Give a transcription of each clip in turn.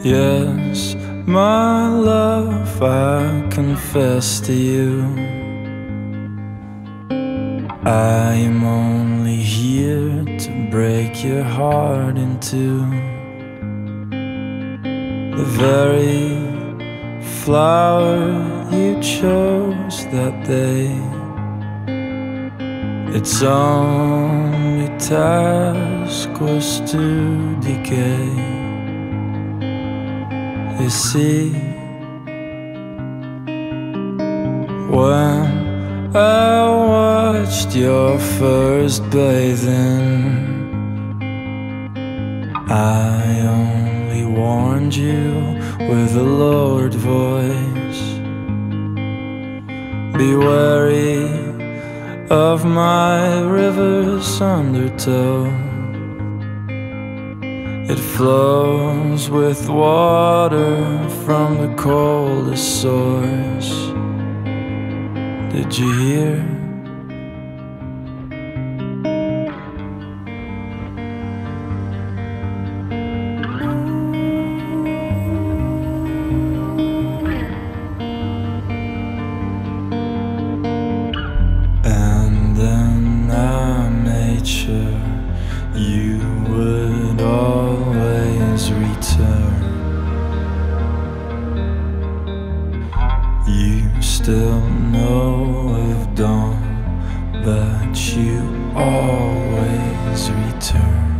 Yes, my love, I confess to you, I am only here to break your heart in two. The very flower you chose that day, its only task was to decay. You see, when I watched your first bathing, I only warned you with a lowered voice. Be wary of my river's undertow. It flows with water from the coldest source. Did you hear? And then I made sure you would always return. You still know of dawn, but you always return.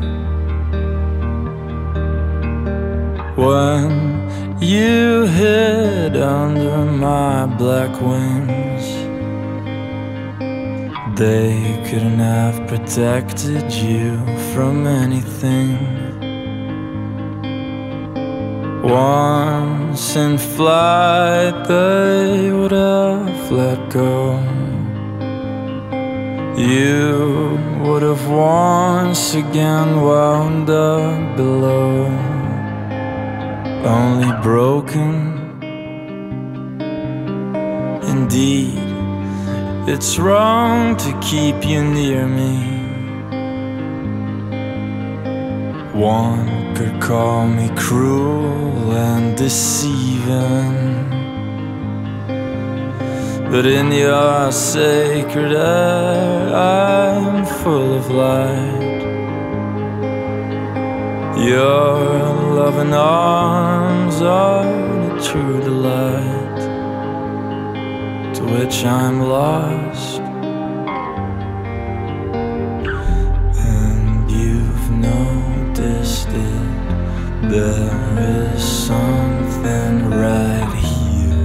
When you hid under my black wings, they couldn't have protected you from anything. Once in flight, they would have let go. You would have once again wound up below, only broken. Indeed, it's wrong to keep you near me. One could call me cruel and deceiving, but in your sacred air I'm full of light. Your loving arms are the true delight to which I'm lost. And you've noticed it, there is something right here.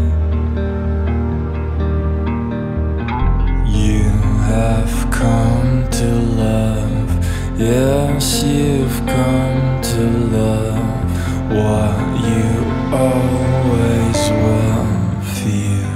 You have come to love, yes, you've come to love what you always will fear.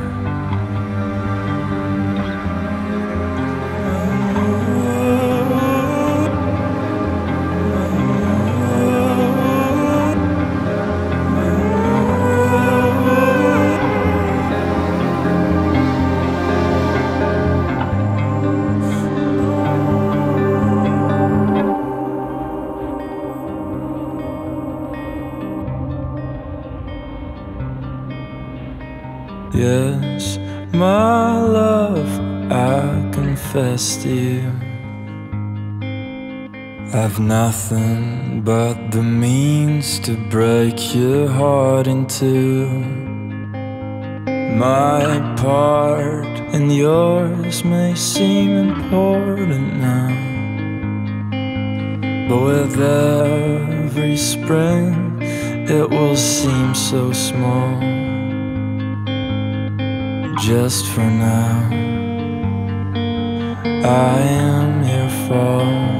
Yes, my love, I confess to you, I've nothing but the means to break your heart in two. My part and yours may seem important now, but with every spring it will seem so small. Just for now, I am your fault.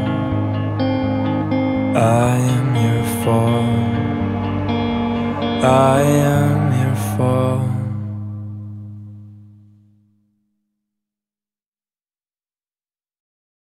I am your fault. I am your fault.